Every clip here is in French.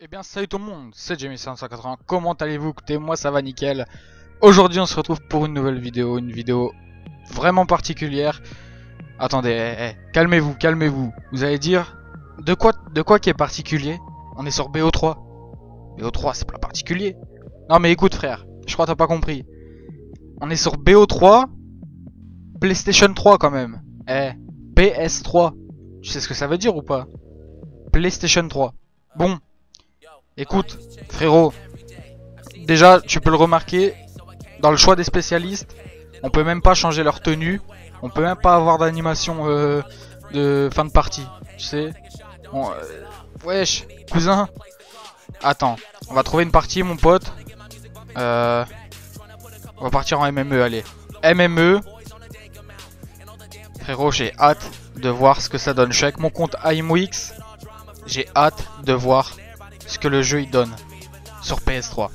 Eh bien salut tout le monde, c'est Jamie580, comment allez-vous? Écoutez, moi ça va nickel. Aujourd'hui on se retrouve pour une nouvelle vidéo, une vidéo vraiment particulière. Attendez, calmez-vous, calmez-vous. Vous allez dire, de quoi qui est particulier? On est sur BO3. BO3 c'est pas particulier. Non mais écoute frère, je crois que t'as pas compris. On est sur BO3, PlayStation 3 quand même. PS3. Tu sais ce que ça veut dire ou pas? PlayStation 3. Bon. Écoute, frérot, déjà tu peux le remarquer, dans le choix des spécialistes, on peut même pas changer leur tenue, on peut même pas avoir d'animation de fin de partie, tu sais. Bon, wesh, cousin, attends, on va trouver une partie mon pote, on va partir en MME, allez. MME, frérot, j'ai hâte de voir ce que ça donne. Je suis avec mon compte IMWix, j'ai hâte de voir ce que le jeu il donne sur PS3.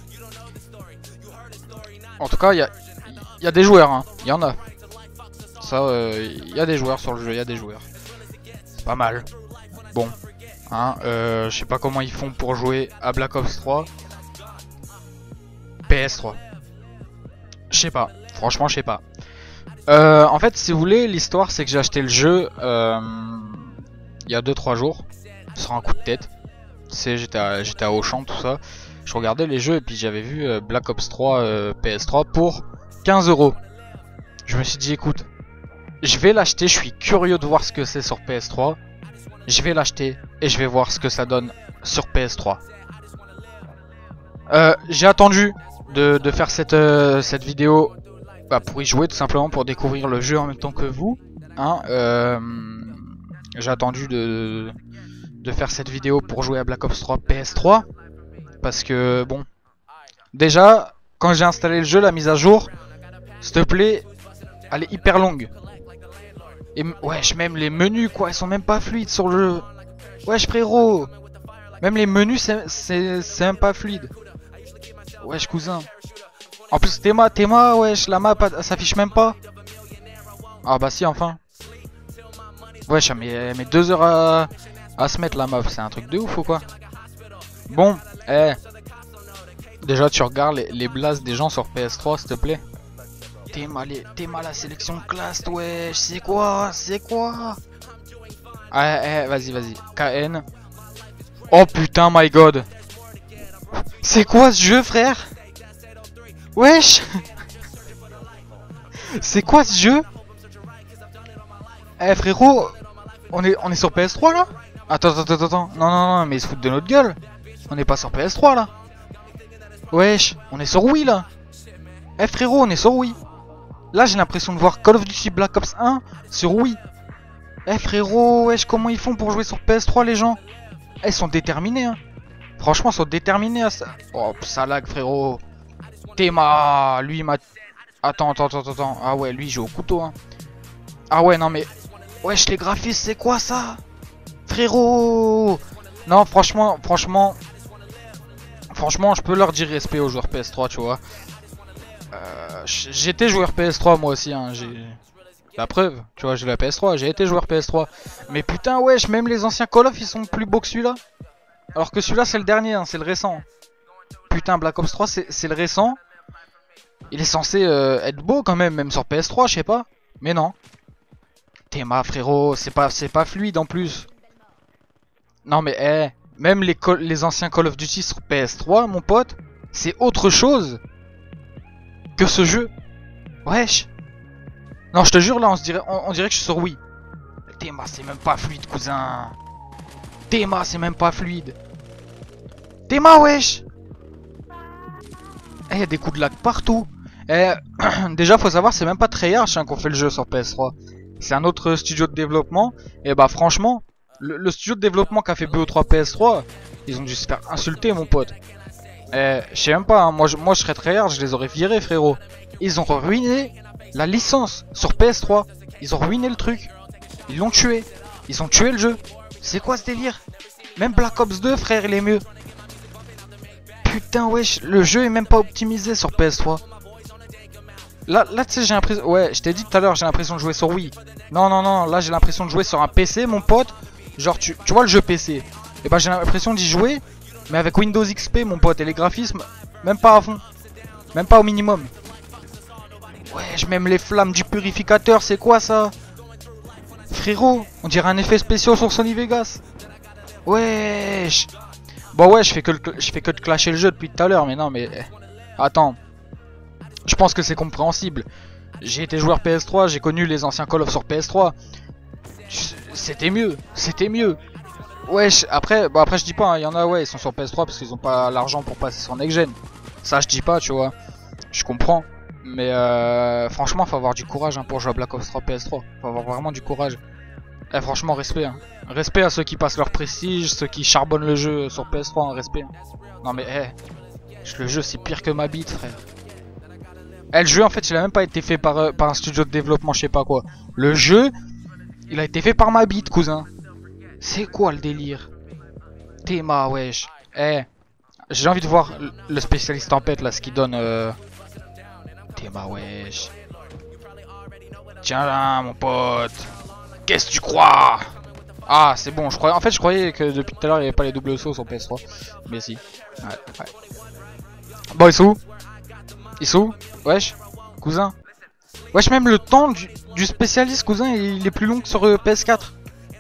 En tout cas, il y a des joueurs, hein. Il y en a. Ça, il y a des joueurs sur le jeu, il y a des joueurs. C'est pas mal. Bon, hein, je sais pas comment ils font pour jouer à Black Ops 3. PS3. Je sais pas, franchement, je sais pas. En fait, si vous voulez, l'histoire c'est que j'ai acheté le jeu il y a 2-3 jours sur un coup de tête. Tu sais, j'étais à Auchan, tout ça. Je regardais les jeux et puis j'avais vu Black Ops 3 PS3 pour 15 €. Je me suis dit, écoute, je vais l'acheter. Je suis curieux de voir ce que c'est sur PS3. Je vais l'acheter et je vais voir ce que ça donne sur PS3. J'ai attendu de faire cette vidéo pour y jouer, tout simplement pour découvrir le jeu en même temps que vous. Hein, j'ai attendu de faire cette vidéo pour jouer à Black Ops 3 PS3 parce que bon, déjà quand j'ai installé le jeu, la mise à jour, s'il te plaît, elle est hyper longue et wesh, même les menus quoi, ils sont même pas fluides sur le jeu. Wesh frérot, même les menus c'est même pas fluide. Wesh cousin, en plus Théma wesh, la map elle s'affiche même pas. Ah bah si, enfin. Wesh, elle met 2 heures à se mettre la map, c'est un truc de ouf ou quoi? Bon, déjà tu regardes les blasts des gens sur PS3 s'il te plaît. Théma la sélection classe, wesh, c'est quoi? Vas-y, KN. Oh putain, my god. C'est quoi ce jeu frère? Wesh. C'est quoi ce jeu? Frérot, on est sur PS3 là? Attends. Non, mais ils se foutent de notre gueule. On n'est pas sur PS3 là. Wesh, on est sur Wii là. Frérot, on est sur Wii. Là, j'ai l'impression de voir Call of Duty Black Ops 1 sur Wii. Frérot, wesh, comment ils font pour jouer sur PS3 les gens? Ils sont déterminés, hein. Franchement, ils sont déterminés à ça. Oh, ça lag, frérot. Théma, lui, il m'a... Attends. Ah ouais, lui, il joue au couteau, hein. Ah ouais, non mais... Wesh, les graphismes, c'est quoi ça? Frérot! Non, franchement, je peux leur dire respect aux joueurs PS3, tu vois. J'étais joueur PS3 moi aussi, hein. J'ai la preuve, tu vois, j'ai la PS3, j'ai été joueur PS3. Mais putain, wesh, même les anciens Call of, ils sont plus beaux que celui-là. Alors que celui-là, c'est le dernier, hein, c'est le récent. Putain, Black Ops 3, c'est le récent. Il est censé être beau quand même sur PS3, je sais pas. Mais non. Théma frérot, c'est pas fluide en plus. Non mais même les anciens Call of Duty sur PS3 mon pote, c'est autre chose que ce jeu. Wesh. Non je te jure là on dirait que je suis sur Wii. Théma c'est même pas fluide cousin. Théma c'est même pas fluide. Théma wesh. Y a des coups de lag partout. Déjà faut savoir c'est même pas Treyarch hein, qu'on fait le jeu sur PS3. C'est un autre studio de développement. Et bah franchement, le studio de développement qui a fait BO3 PS3, ils ont dû se faire insulter mon pote. Je sais même pas, hein, moi je serais Treyarch, je les aurais virés frérot. Ils ont ruiné la licence sur PS3. Ils ont ruiné le truc. Ils l'ont tué. Ils ont tué le jeu. C'est quoi ce délire? Même Black Ops 2 frère il est mieux. Putain wesh, le jeu est même pas optimisé sur PS3. Là tu sais j'ai l'impression... Ouais, je t'ai dit tout à l'heure, j'ai l'impression de jouer sur Wii. Non, là j'ai l'impression de jouer sur un PC mon pote. Genre tu vois le jeu PC. Et bah j'ai l'impression d'y jouer Mais avec Windows XP, mon pote, et les graphismes, même pas à fond. Même pas au minimum. Wesh, même les flammes du purificateur, c'est quoi ça? Frérot, on dirait un effet spécial sur Sony Vegas. Wesh. Bon ouais, je fais que de clasher le jeu depuis tout à l'heure, mais non, mais... Attends. Je pense que c'est compréhensible. J'ai été joueur PS3, j'ai connu les anciens Call of sur PS3. C'était mieux, c'était mieux. Wesh, après, bon après je dis pas, il y en a, ouais, ils sont sur PS3 parce qu'ils ont pas l'argent pour passer sur Next Gen. Ça je dis pas, tu vois. Je comprends. Mais franchement, faut avoir du courage pour jouer à Black Ops 3 PS3. Faut avoir vraiment du courage. Eh, franchement, respect. Respect à ceux qui passent leur prestige, ceux qui charbonnent le jeu sur PS3, respect. Non mais, le jeu c'est pire que ma bite, frère. Le jeu, en fait, il a même pas été fait par un studio de développement, je sais pas quoi. Le jeu, il a été fait par ma bite, cousin. C'est quoi le délire? Théma, wesh. J'ai envie de voir le spécialiste tempête, là, ce qu'il donne. Théma, wesh. Tiens là, mon pote. Qu'est-ce que tu crois? Ah, c'est bon, en fait, je croyais que depuis tout à l'heure, il n'y avait pas les doubles sauts sur PS3. Mais si. Ouais. Bon, ils sont où? Ils sont où? Wesh, cousin. Wesh, même le temps du spécialiste, cousin, il est plus long que sur PS4.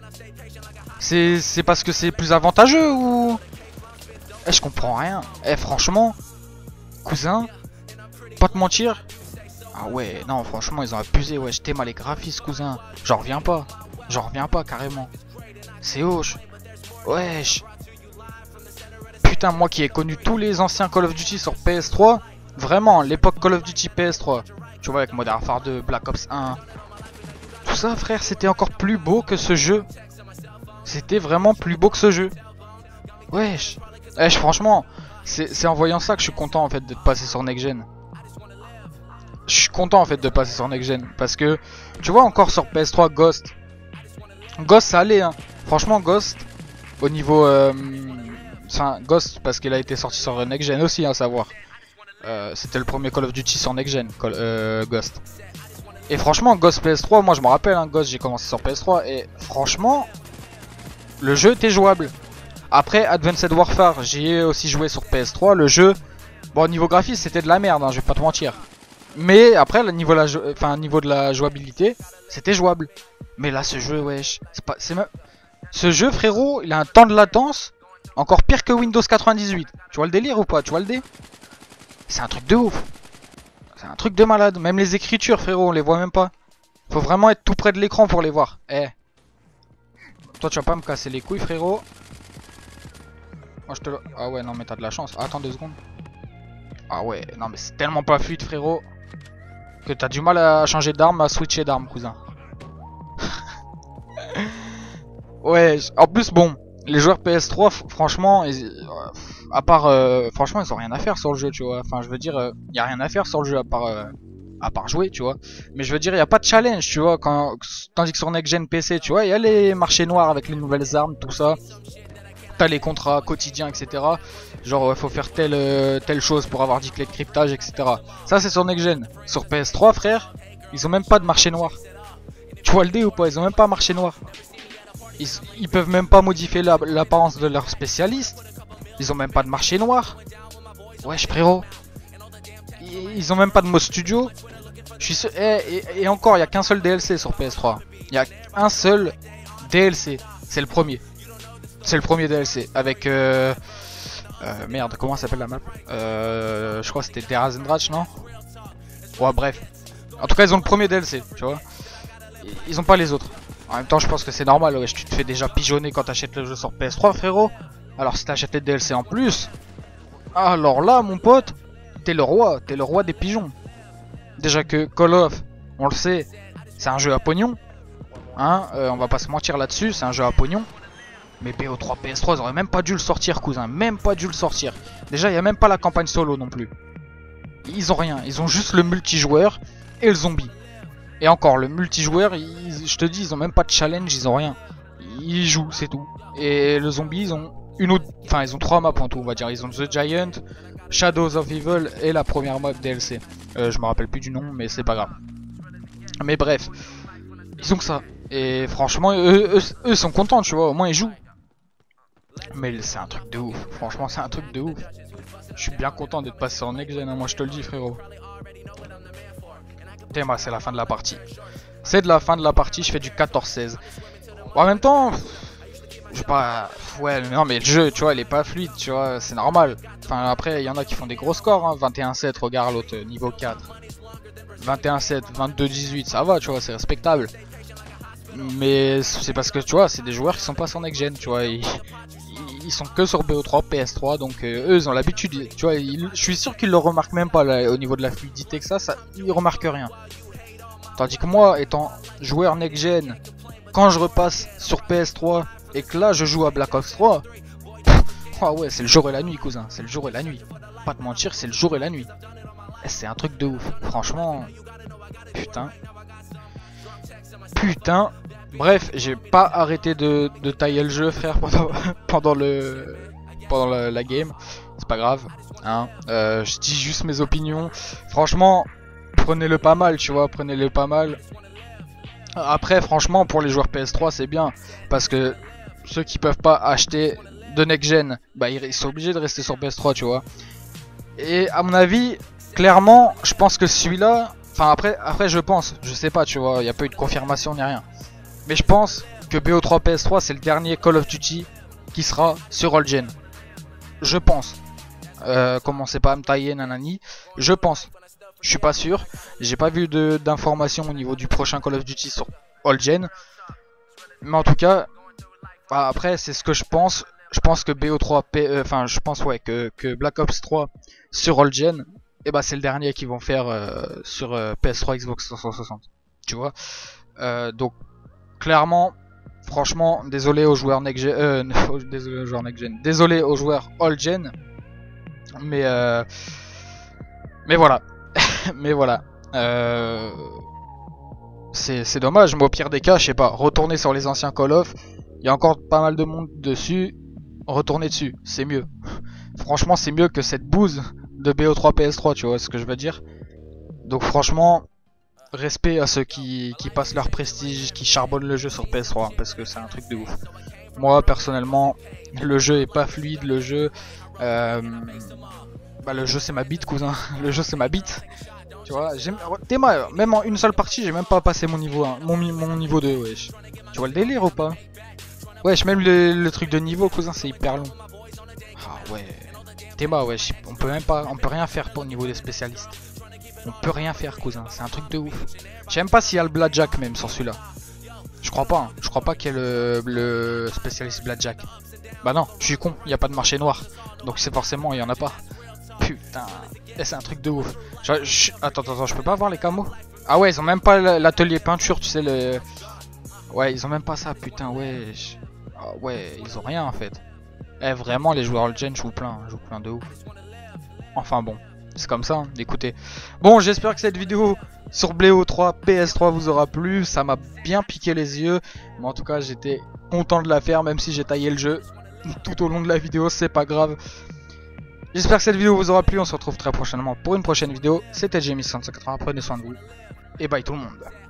C'est parce que c'est plus avantageux ou... je comprends rien. Franchement, cousin, pas te mentir. Ah ouais, non, franchement, ils ont abusé. Ouais, j'étais mal les graphismes, cousin. J'en reviens pas. J'en reviens pas, carrément. C'est hoche. Wesh. Putain, moi qui ai connu tous les anciens Call of Duty sur PS3. Vraiment, l'époque Call of Duty PS3. Tu vois, avec Modern Warfare 2, Black Ops 1. Tout ça, frère, c'était encore plus beau que ce jeu. C'était vraiment plus beau que ce jeu. Wesh. Franchement, c'est en voyant ça que je suis content en fait de passer sur Next Gen. Je suis content en fait de passer sur Next Gen. Parce que, tu vois, encore sur PS3, Ghost. Ghost, ça allait, hein. Franchement, Ghost, au niveau... Enfin, Ghost, parce qu'il a été sorti sur Next Gen aussi, à savoir. C'était le premier Call of Duty sur Next Gen, Ghost. Et franchement, Ghost PS3, moi je me rappelle, Ghost, j'ai commencé sur PS3. Et franchement, le jeu était jouable. Après, Advanced Warfare, j'y ai aussi joué sur PS3. Le jeu, bon, au niveau graphique, c'était de la merde, je vais pas te mentir. Mais après, au niveau de la jouabilité, c'était jouable. Mais là, ce jeu, wesh, ce jeu, frérot, il a un temps de latence encore pire que Windows 98. Tu vois le délire ou pas? Tu vois le dé? C'est un truc de ouf. C'est un truc de malade. Même les écritures, frérot, on les voit même pas. Faut vraiment être tout près de l'écran pour les voir. Toi, tu vas pas me casser les couilles, frérot. Moi, je te le... Ah ouais, non, mais t'as de la chance. Attends 2 secondes. Ah ouais, non, mais c'est tellement pas fluide, frérot, que t'as du mal à changer d'arme, à switcher d'arme, cousin. Ouais, en plus, bon, les joueurs PS3, franchement, à part, franchement, ils ont rien à faire sur le jeu, tu vois. Enfin, je veux dire, y a rien à faire sur le jeu à part jouer, tu vois. Mais je veux dire, y a pas de challenge, tu vois. Tandis que sur Next Gen PC, tu vois, y a les marchés noirs avec les nouvelles armes, tout ça. T'as les contrats quotidiens, etc. Genre, faut faire telle chose pour avoir 10 clés de cryptage, etc. Ça, c'est sur Next Gen. Sur PS3, frère, ils ont même pas de marché noir. Tu vois le dé ou pas? Ils ont même pas marché noir. Ils peuvent même pas modifier l'apparence de leur spécialiste. Ils ont même pas de marché noir. Wesh, frérot. Ils ont même pas de mode studio. Je suis sûr... et encore, il y a qu'un seul DLC sur PS3. Il y a un seul DLC. C'est le premier. C'est le premier DLC. Avec... merde, comment s'appelle la map? Je crois que c'était Der Rasendrach, non? Ouais, bref. En tout cas, ils ont le premier DLC, tu vois. Ils ont pas les autres. En même temps, je pense que c'est normal, wesh, tu te fais déjà pigeonner quand t'achètes le jeu sur PS3, frérot. Alors si t'achètes les DLC en plus, alors là, mon pote, t'es le roi des pigeons. Déjà que Call of, on le sait, c'est un jeu à pognon. On va pas se mentir là-dessus, c'est un jeu à pognon. Mais BO3 PS3, ils auraient même pas dû le sortir, cousin, même pas dû le sortir. Déjà, il y a même pas la campagne solo non plus. Ils ont rien, ils ont juste le multijoueur et le zombie. Et encore, le multijoueur, je te dis, ils ont même pas de challenge, ils ont rien. Ils jouent, c'est tout. Et le zombie, ils ont ils ont 3 maps en tout, on va dire. Ils ont The Giant, Shadows of Evil et la première map DLC. Je me rappelle plus du nom, mais c'est pas grave. Mais bref, ils ont que ça. Et franchement, eux sont contents, tu vois, au moins ils jouent. Mais c'est un truc de ouf. Franchement, c'est un truc de ouf. Je suis bien content d'être passé en next-gen, hein, moi je te le dis, frérot. Théma, c'est la fin de la partie. C'est de la fin de la partie, je fais du 14-16. En même temps, je sais pas. Ouais, non, mais le jeu, tu vois, il est pas fluide, tu vois, c'est normal. Enfin, après, il y en a qui font des gros scores, hein. 21-7, regarde l'autre, niveau 4. 21-7, 22-18, ça va, tu vois, c'est respectable. Mais c'est parce que, tu vois, c'est des joueurs qui sont pas sur next-gen, tu vois. Ils sont que sur BO3, PS3, donc eux, ils ont l'habitude, tu vois. Je suis sûr qu'ils le remarquent même pas là, au niveau de la fluidité que ça ils remarquent rien. Tandis que moi, étant joueur next-gen, quand je repasse sur PS3 et que là je joue à Black Ops 3, ah ouais, c'est le jour et la nuit, cousin, c'est le jour et la nuit. Pas te mentir, c'est le jour et la nuit. C'est un truc de ouf, franchement. Putain. Putain. Bref, j'ai pas arrêté de tailler le jeu, frère, pendant la game. C'est pas grave, hein. Je dis juste mes opinions. Franchement, prenez-le pas mal, tu vois, prenez-le pas mal. Après, franchement, pour les joueurs PS3, c'est bien. Parce que ceux qui peuvent pas acheter de next-gen, bah, ils sont obligés de rester sur PS3, tu vois. Et à mon avis, clairement, je pense que celui-là... Enfin, après, je pense, je sais pas, tu vois, il n'y a pas eu de confirmation ni rien. Mais je pense que BO3 PS3, c'est le dernier Call of Duty qui sera sur All Gen. Je pense. Commencez pas à me tailler, nanani. Je pense. Je suis pas sûr. J'ai pas vu d'informations au niveau du prochain Call of Duty sur All Gen. Mais en tout cas, bah, après, c'est ce que je pense. Je pense que BO3, enfin, je pense ouais que Black Ops 3 sur All Gen, et bah c'est le dernier qu'ils vont faire sur PS3, Xbox 360. Tu vois. Donc clairement, franchement, désolé aux joueurs next-gen, désolé aux joueurs next-gen, désolé aux joueurs all-gen, mais voilà, mais voilà, c'est dommage, mais au pire des cas, je sais pas, retourner sur les anciens Call of, il y a encore pas mal de monde dessus, retourner dessus, c'est mieux, franchement c'est mieux que cette bouse de BO3 PS3, tu vois ce que je veux dire, donc franchement... Respect à ceux qui passent leur prestige, qui charbonnent le jeu sur PS3, parce que c'est un truc de ouf. Moi, personnellement, le jeu est pas fluide, le jeu... bah, le jeu c'est ma bite, cousin. Le jeu c'est ma bite. Tu vois, même en une seule partie, j'ai même pas passé mon niveau 1, mon niveau 2, wesh. Tu vois le délire ou pas? Wesh, même le truc de niveau, cousin, c'est hyper long. Ah ouais. Théma, wesh, on peut rien faire pour le niveau des spécialistes. On peut rien faire, cousin, c'est un truc de ouf. Je sais même pas s'il y a le Blackjack même sur celui-là. Je crois pas, hein. Je crois pas qu'il y ait le spécialiste Blackjack. Bah non, je suis con, il n'y a pas de marché noir. Donc c'est forcément, il y en a pas. Putain, c'est un truc de ouf. Attends, je peux pas voir les camos? Ah ouais, ils ont même pas l'atelier peinture, tu sais, le... Ouais, ils ont même pas ça, putain, ouais. Ah ouais, ils ont rien en fait. Eh, vraiment, les joueurs all-gen jouent plein de ouf. Enfin bon. C'est comme ça, hein. Écoutez. Bon, j'espère que cette vidéo sur BO3 PS3 vous aura plu. Ça m'a bien piqué les yeux. Mais en tout cas, j'étais content de la faire, même si j'ai taillé le jeu tout au long de la vidéo. C'est pas grave. J'espère que cette vidéo vous aura plu. On se retrouve très prochainement pour une prochaine vidéo. C'était Jamie 180. Prenez soin de vous. Et bye tout le monde.